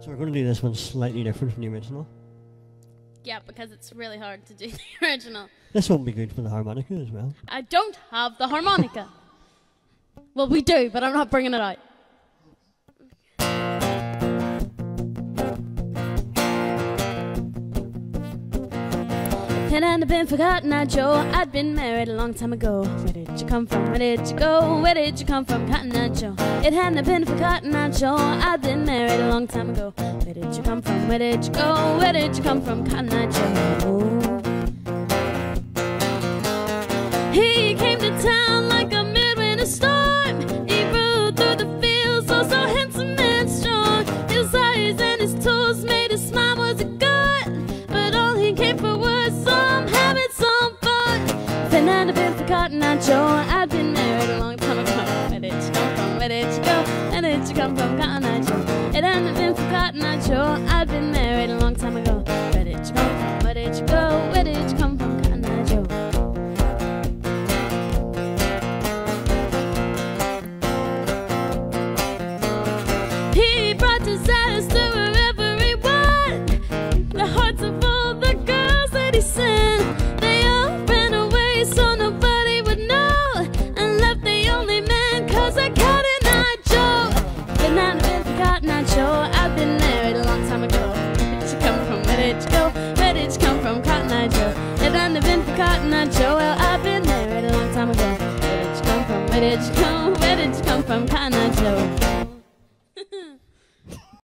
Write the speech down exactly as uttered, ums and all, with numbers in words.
So we're going to do this one slightly different from the original. Yeah, because it's really hard to do the original. This won't be good for the harmonica as well. I don't have the harmonica. Well, we do, but I'm not bringing it out. It hadn't been for Cotton Eye Joe, I'd been married a long time ago. Where did you come from? Where did you go? Where did you come from, Cotton Eye Joe? It hadn't been for Cotton Eye Joe, I'd been married a long time ago. Where did you come from? Where did you go? Where did you come from, Cotton Eye Joe? He came to town like a midwinter storm. He rode through the fields, oh so handsome and strong. His eyes and his toes made his smile was a god, but all he came for was some having some fun. If it hadn't been for Cotton Eye Joe, I'd been married a long time ago. Where did you come from? Where did you go? Where did you come from, Cotton Eye Joe? It hadn't been for Cotton Eye Joe, I'd been married a long time ago. Where did you come from? Where did you go? Where did you come from, Cotton Eye Joe? He brought disaster wherever he went. The hearts of all the girls that he sent, they all ran away so nobody would know, and left the only man cause I Cotton Eye Joe. If it hadn't been for Cotton Eye Joe, I'd been married a long time ago. Where did you come from? Where did you go? Where did you come from, Cotton Eye Joe? If it hadn't been for Cotton Eye Joe, well, I'd been married a long time ago. Where did you come from? Where did you go? Where did you come from, Cotton Eye Joe?